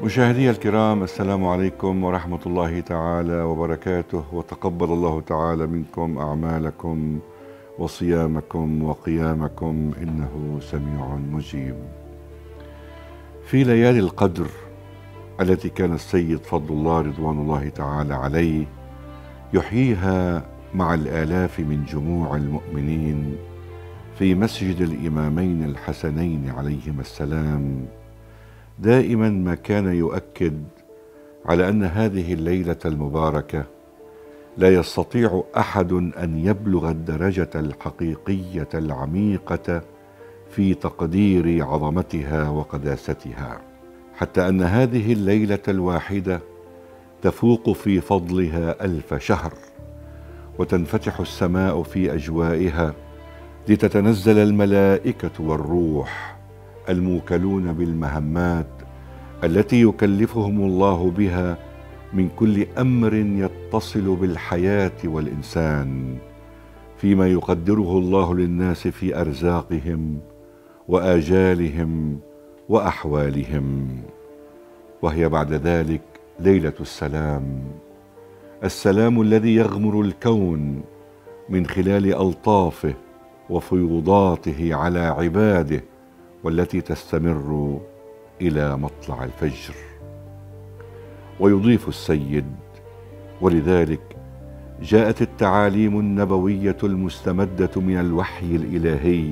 مشاهدي الكرام، السلام عليكم ورحمة الله تعالى وبركاته، وتقبل الله تعالى منكم أعمالكم وصيامكم وقيامكم، إنه سميع مجيب. في ليالي القدر التي كان السيد فضل الله رضوان الله تعالى عليه يحييها مع الآلاف من جموع المؤمنين في مسجد الإمامين الحسنين عليهما السلام، دائما ما كان يؤكد على أن هذه الليلة المباركة لا يستطيع أحد أن يبلغ الدرجة الحقيقية العميقة في تقدير عظمتها وقداستها، حتى أن هذه الليلة الواحدة تفوق في فضلها 1000 شهر، وتنفتح السماء في أجوائها لتتنزل الملائكة والروح الموكلون بالمهمات التي يكلفهم الله بها من كل أمر يتصل بالحياة والإنسان، فيما يقدره الله للناس في أرزاقهم وآجالهم وأحوالهم. وهي بعد ذلك ليلة السلام، السلام الذي يغمر الكون من خلال ألطافه وفيوضاته على عباده، والتي تستمر إلى مطلع الفجر. ويضيف السيد: ولذلك جاءت التعاليم النبوية المستمدة من الوحي الإلهي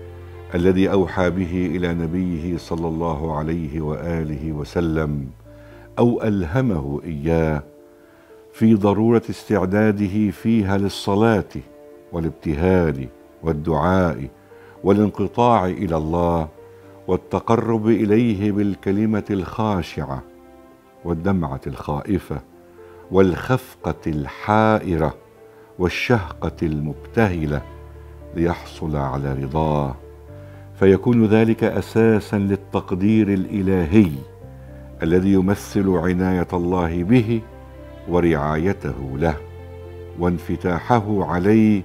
الذي أوحى به إلى نبيه صلى الله عليه وآله وسلم، أو ألهمه إياه، في ضرورة استعداده فيها للصلاة والابتهال والدعاء والانقطاع إلى الله والتقرب إليه بالكلمة الخاشعة والدمعة الخائفة والخفقة الحائرة والشهقة المبتهلة ليحصل على رضاه، فيكون ذلك أساسا للتقدير الإلهي الذي يمثل عناية الله به ورعايته له وانفتاحه عليه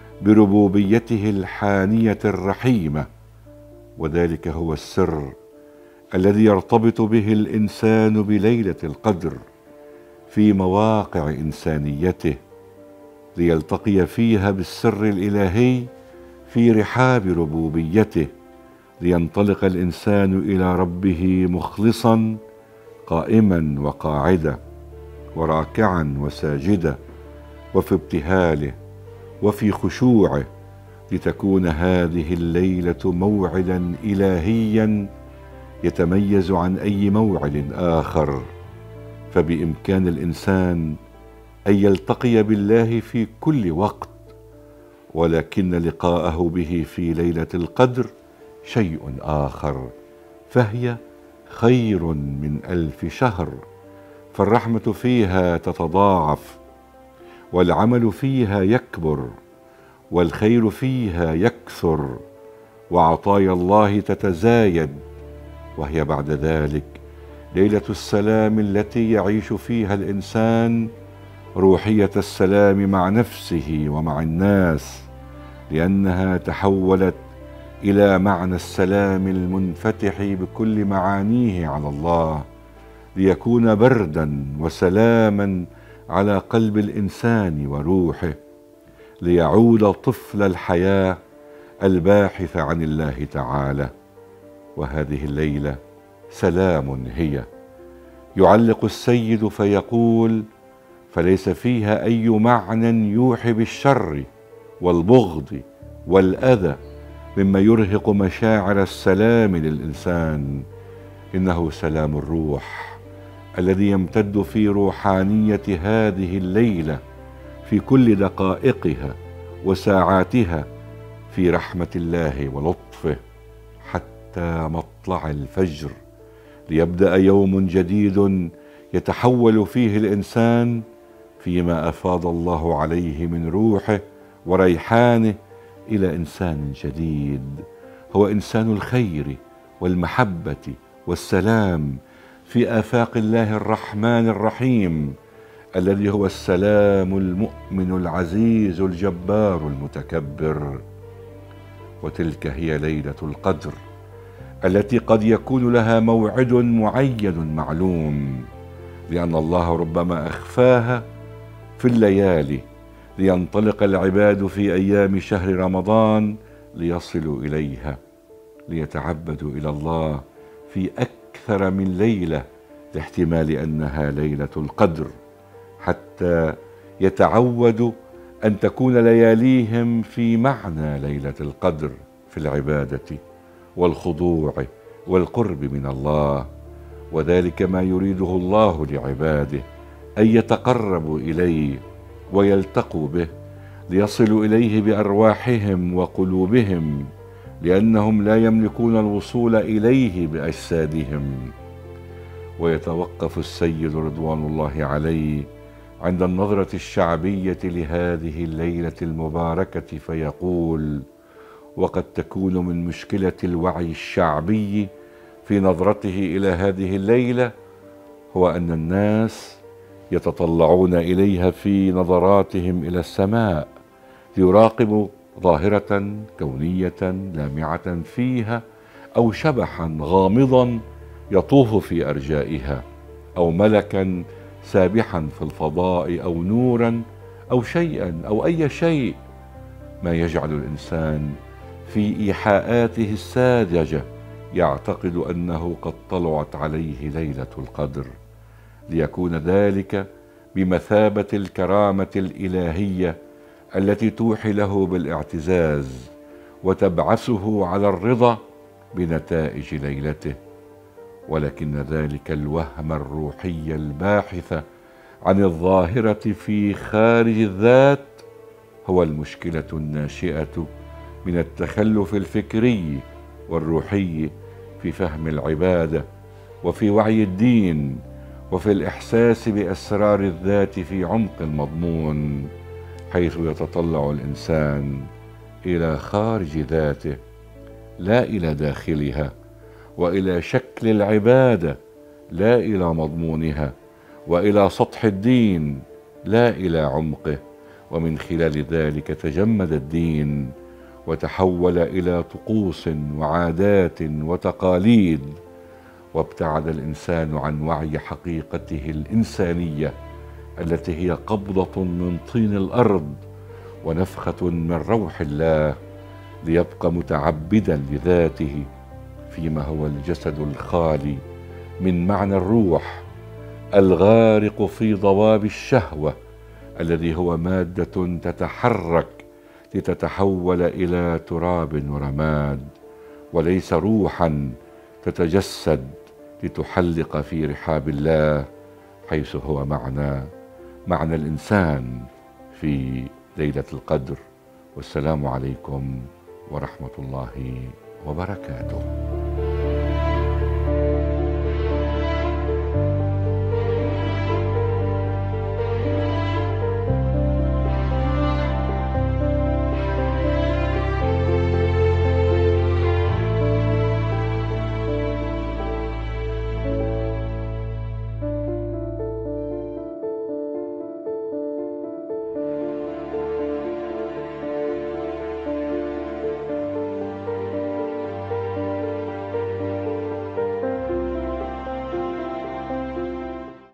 بربوبيته الحانية الرحيمة. وذلك هو السر الذي يرتبط به الإنسان بليلة القدر في مواقع إنسانيته، ليلتقي فيها بالسر الإلهي في رحاب ربوبيته، لينطلق الإنسان إلى ربه مخلصا، قائما وقاعدا وراكعا وساجدا، وفي ابتهاله وفي خشوعه، لتكون هذه الليلة موعدا إلهيا يتميز عن أي موعد آخر. فبإمكان الإنسان أن يلتقي بالله في كل وقت، ولكن لقاءه به في ليلة القدر شيء آخر، فهي خير من 1000 شهر، فالرحمة فيها تتضاعف، والعمل فيها يكبر، والخير فيها يكثر، وعطايا الله تتزايد. وهي بعد ذلك ليلة السلام التي يعيش فيها الإنسان روحية السلام مع نفسه ومع الناس، لأنها تحولت إلى معنى السلام المنفتح بكل معانيه على الله، ليكون بردا وسلاما على قلب الإنسان وروحه، ليعود طفل الحياة الباحث عن الله تعالى. وهذه الليلة سلام هي، يعلق السيد فيقول: فليس فيها أي معنى يوحي بالشر والبغض والأذى مما يرهق مشاعر السلام للإنسان، إنه سلام الروح الذي يمتد في روحانية هذه الليلة في كل دقائقها وساعاتها في رحمة الله ولطفه حتى مطلع الفجر، ليبدأ يوم جديد يتحول فيه الإنسان فيما أفاض الله عليه من روحه وريحانه إلى إنسان جديد، هو إنسان الخير والمحبة والسلام في آفاق الله الرحمن الرحيم، الذي هو السلام المؤمن العزيز الجبار المتكبر. وتلك هي ليلة القدر التي قد يكون لها موعد معين معلوم، لأن الله ربما أخفاها في الليالي لينطلق العباد في أيام شهر رمضان ليصلوا إليها، ليتعبدوا إلى الله في أكثر من ليلة لاحتمال أنها ليلة القدر، حتى يتعودوا أن تكون لياليهم في معنى ليلة القدر في العبادة والخضوع والقرب من الله. وذلك ما يريده الله لعباده، أن يتقربوا إليه ويلتقوا به، ليصلوا إليه بأرواحهم وقلوبهم، لأنهم لا يملكون الوصول إليه بأجسادهم. ويتوقف السيد رضوان الله عليه عند النظرة الشعبية لهذه الليلة المباركة فيقول: وقد تكون من مشكلة الوعي الشعبي في نظرته إلى هذه الليلة هو أن الناس يتطلعون إليها في نظراتهم إلى السماء ليراقبوا ظاهرة كونية لامعة فيها، أو شبحا غامضا يطوف في أرجائها، أو ملكا سابحا في الفضاء، أو نورا، أو شيئا، أو أي شيء، ما يجعل الإنسان في إيحاءاته الساذجة يعتقد أنه قد طلعت عليه ليلة القدر، ليكون ذلك بمثابة الكرامة الإلهية التي توحي له بالاعتزاز وتبعثه على الرضا بنتائج ليلته. ولكن ذلك الوهم الروحي الباحث عن الظاهرة في خارج الذات هو المشكلة الناشئة من التخلف الفكري والروحي في فهم العبادة وفي وعي الدين وفي الإحساس بأسرار الذات في عمق المضمون، حيث يتطلع الإنسان إلى خارج ذاته لا إلى داخلها، وإلى شكل العبادة لا إلى مضمونها، وإلى سطح الدين لا إلى عمقه. ومن خلال ذلك تجمد الدين وتحول إلى طقوس وعادات وتقاليد، وابتعد الإنسان عن وعي حقيقته الإنسانية التي هي قبضة من طين الأرض ونفخة من روح الله، ليبقى متعبدا لذاته فيما هو الجسد الخالي من معنى الروح الغارق في ضباب الشهوة، الذي هو مادة تتحرك لتتحول إلى تراب ورماد، وليس روحا تتجسد لتحلق في رحاب الله، حيث هو معنى الإنسان في ليلة القدر. والسلام عليكم ورحمة الله وبركاته.